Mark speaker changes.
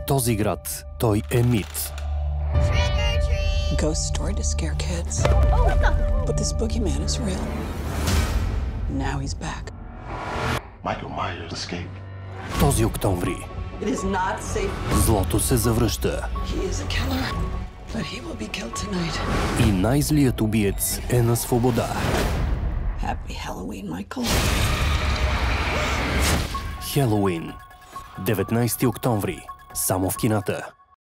Speaker 1: този град той е мит.
Speaker 2: Ghost story to scare kids. But this boogeyman is real. Now he's back.
Speaker 3: Michael Myers escaped.
Speaker 1: Този октомври
Speaker 2: It is not safe.
Speaker 1: злото се завръща
Speaker 2: He is a killer, but he will be killed tonight.
Speaker 1: и най-злият убиец е на свобода.
Speaker 2: Happy Halloween, Michael.
Speaker 1: Хелоуин. 19 октомври. Само в кината.